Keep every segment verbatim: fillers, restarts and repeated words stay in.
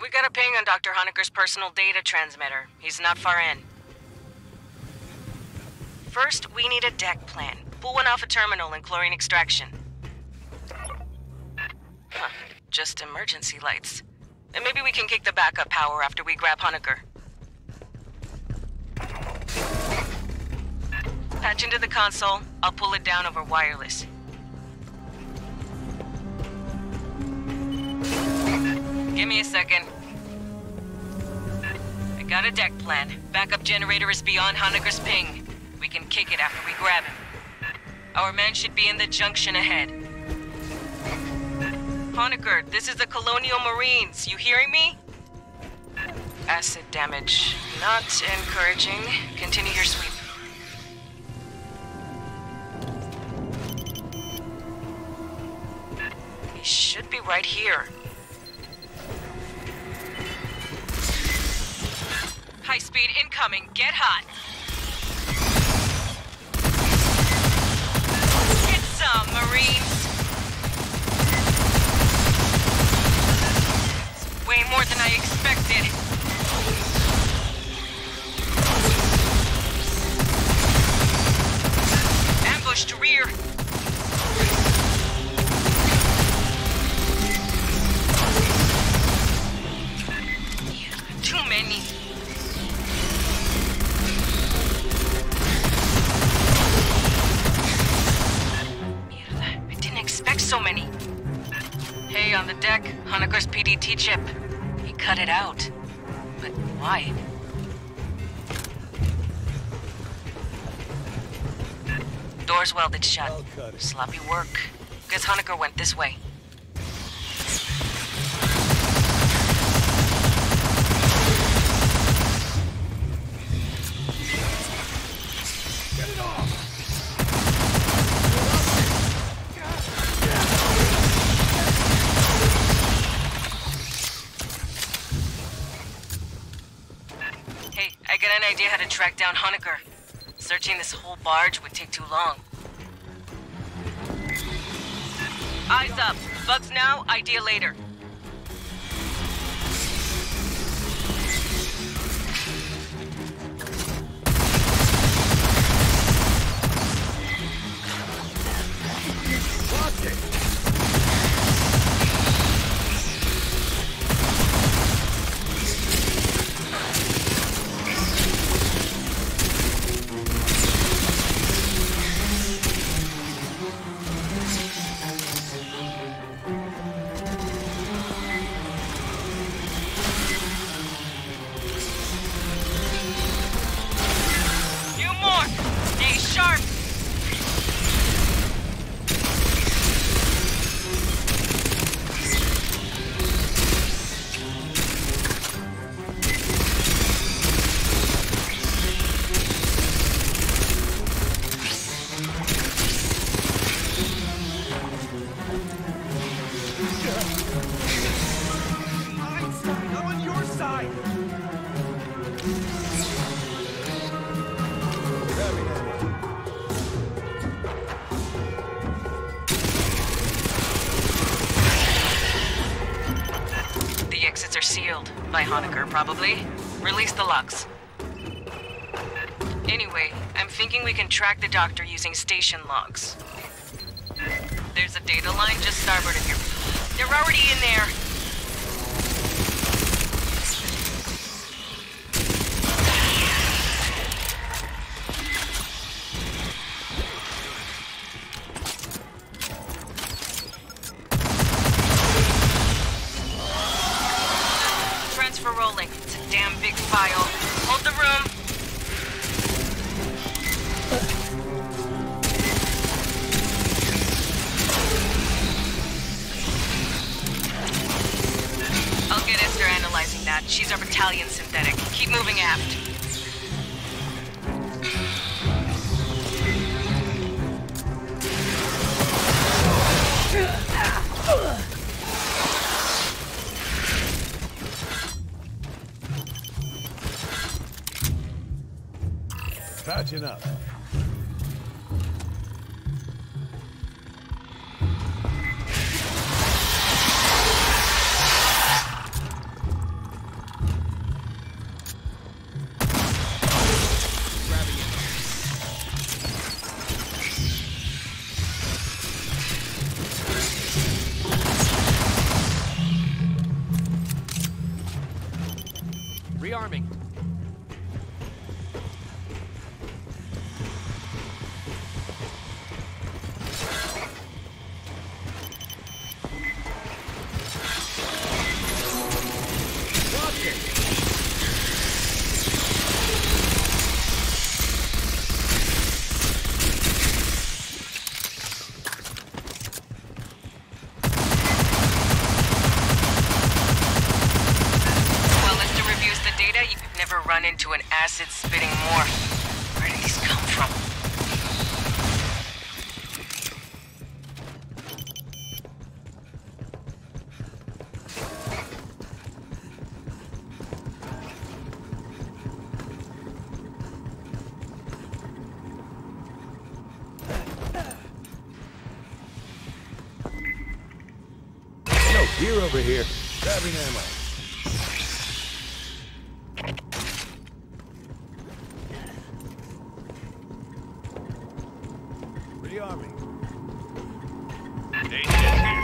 We got a ping on Doctor Honecker's personal data transmitter. He's not far in. First, we need a deck plan. Pull one off a terminal and chlorine extraction. Huh. Just emergency lights. And maybe we can kick the backup power after we grab Honecker. Patch into the console. I'll pull it down over wireless. Give me a second. I got a deck plan. Backup generator is beyond Honecker's ping. We can kick it after we grab him. Our man should be in the junction ahead. Honecker, this is the Colonial Marines. You hearing me? Acid damage. Not encouraging. Continue your sweep. He should be right here. High speed incoming. Get hot. Get some, Marines. It's way more than I expected. Ambushed rear. Too many. So many. Hey, on the deck, Honecker's P D T chip. He cut it out. But why? Door's welded shut. Sloppy work. Guess Honecker went this way. Idea how to track down Honecker. Searching this whole barge would take too long. Eyes up. Bugs now, idea later. Watch it. By Honecker, probably. Release the locks. Anyway, I'm thinking we can track the doctor using station logs. There's a data line just starboard of your... They're already in there! Rolling. It's a damn big file. Hold the room. I'll get Esther analyzing that. She's our battalion synthetic. Keep moving aft. Patching up. Rearming. Run into an acid-spitting morph. Where did these come from? No gear over here. Grabbing ammo. Rearming. Eight hits here.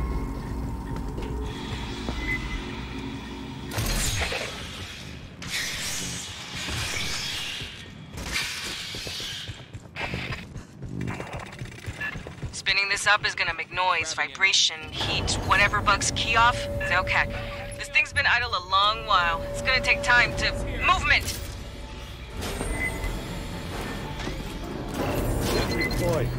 Spinning this up is gonna make noise, vibration, heat, whatever bugs key off. It's okay. This thing's been idle a long while. It's gonna take time to... Movement! Deployed.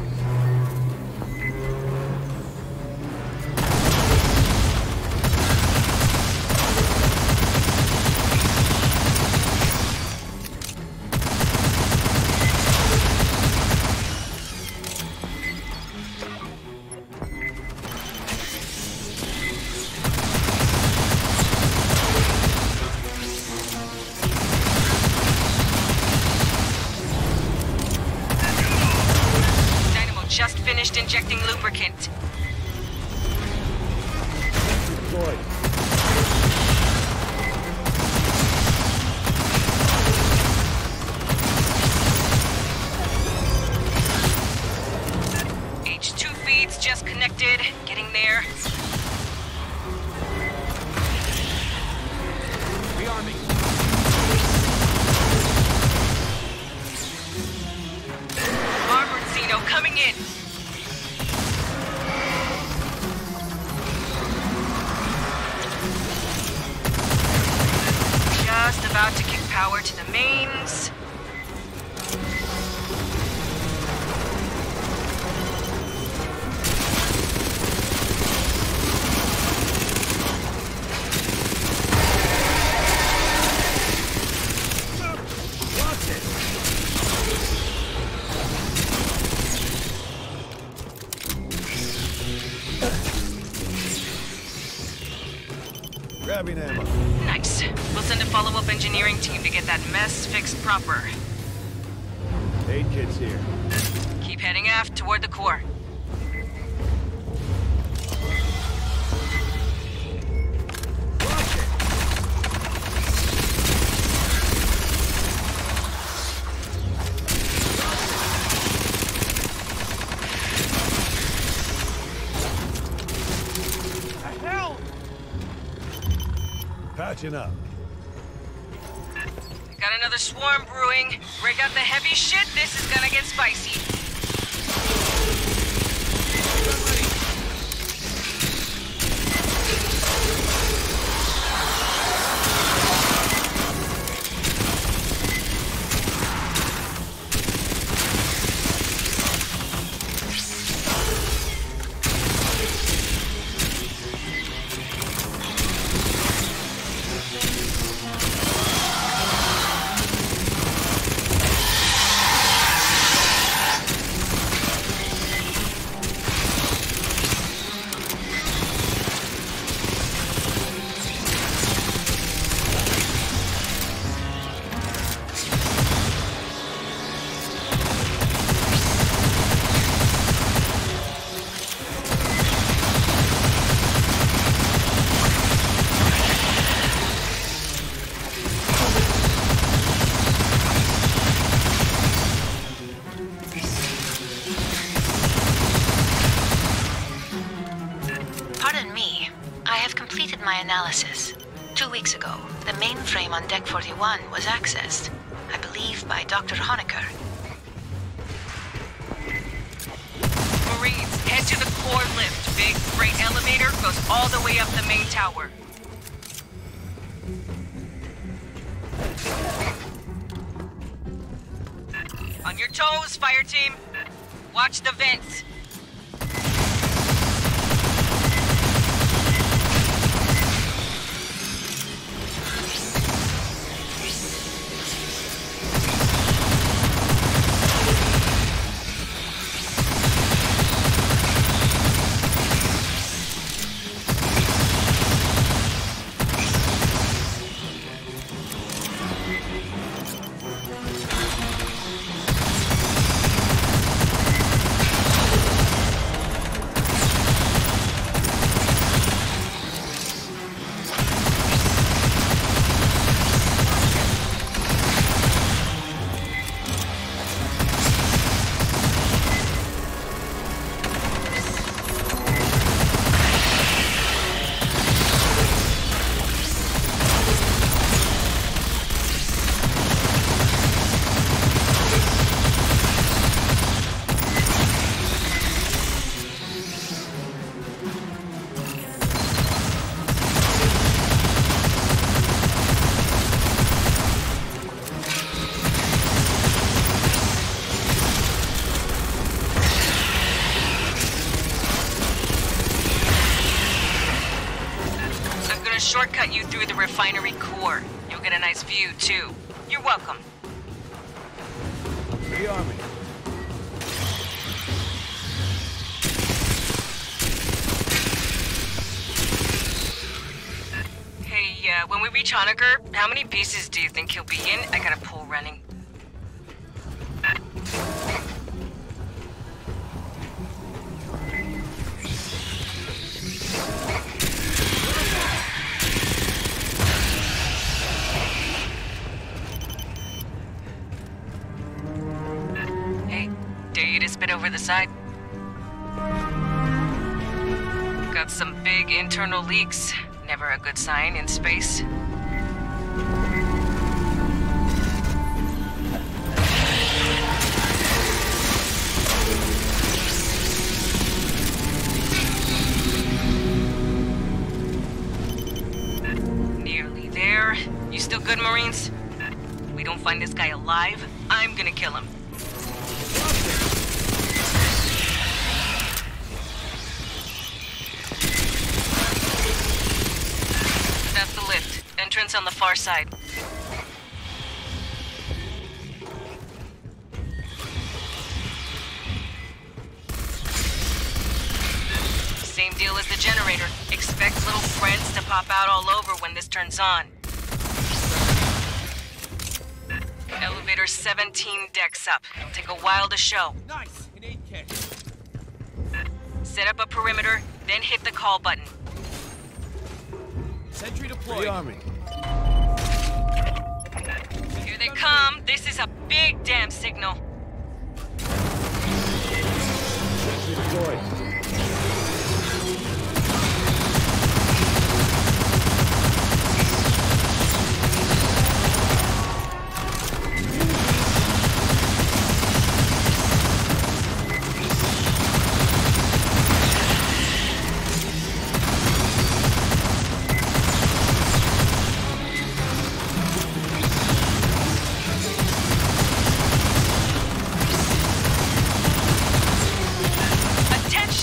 Just finished injecting lubricant. Deployed. H two feeds just connected. Getting there. Rearming. Armored Xeno coming in. Just about to kick power to the mains. Grabbing ammo. Nice. We'll send a follow-up engineering team to get that mess fixed proper. Eight kids here. Keep heading aft toward the core. Patching up. Got another swarm brewing. Break out the heavy shit. This is gonna get spicy. Pardon me. I have completed my analysis. Two weeks ago, the mainframe on Deck forty-one was accessed, I believe by Doctor Honecker. Marines, head to the core lift. Big freight elevator goes all the way up the main tower. On your toes, Fireteam. Watch the vents. Shortcut you through the refinery core. You'll get a nice view, too. You're welcome. The army. Hey, uh, when we reach Honecker, how many pieces do you think he'll be in? I got a pool running. Spit over the side. Got some big internal leaks. Never a good sign in space. Nearly there. You still good, Marines? We don't find this guy alive, I'm gonna kill him. That's the lift. Entrance on the far side. Same deal as the generator. Expect little friends to pop out all over when this turns on. Elevator seventeen decks up. It'll take a while to show. Nice! An eight K. Set up a perimeter, then hit the call button. Sentry deployed. The army. Here they come. This is a big damn signal. Sentry deployed. Attention!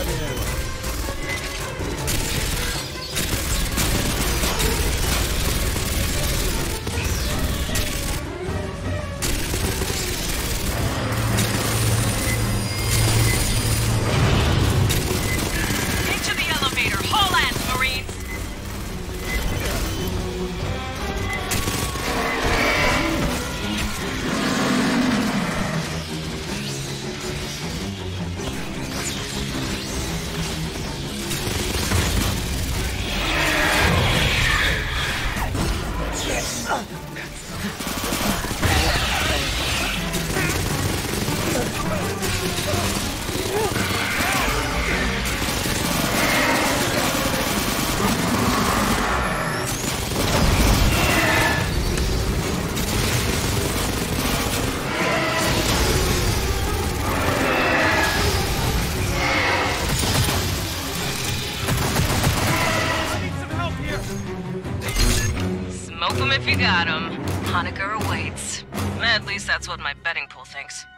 Grabbing ammo. Into the elevator. Haul ass, Marines. Smoke 'em if you got 'em. Hanukkah awaits. At least that's what my betting pool thinks.